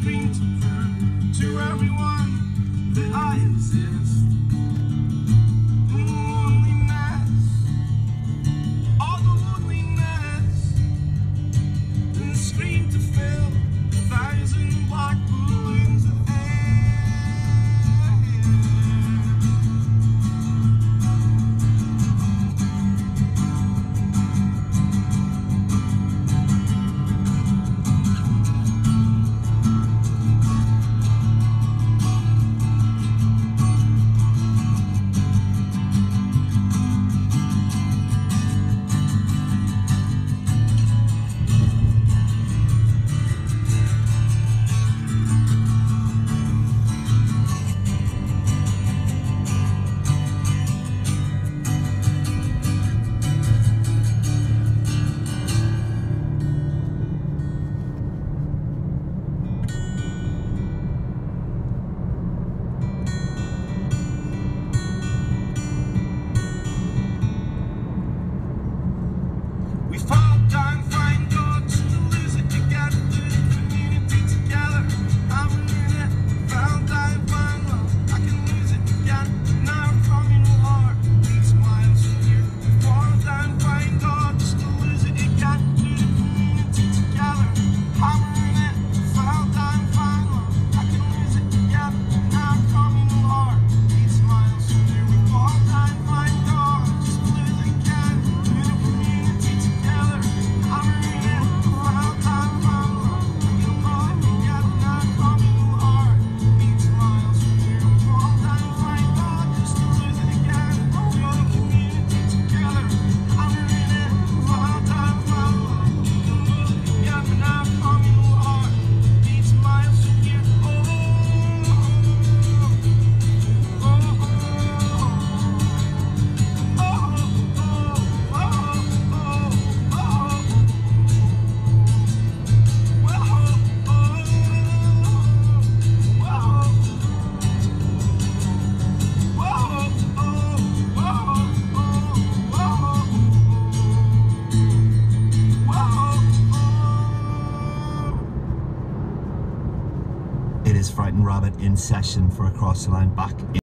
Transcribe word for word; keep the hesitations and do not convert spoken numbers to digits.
scream to prove to everyone that I exist. In the loneliness, all the loneliness, and scream to fill a thousand black balloons of air. We fall down, find God, just to lose it again. The community together, I'm in it. Fall down, find love, I can lose it again. Now I'm communal heart, these miles from you. We fall down, find God, just to lose it again. The community together, I'm in it. Fall down, find love, I can lose it again. Now I'm communal heart, these miles from you. We fall down, find God, just to lose it again. The community together. It is Frightened Rabbit in session for Across the Line back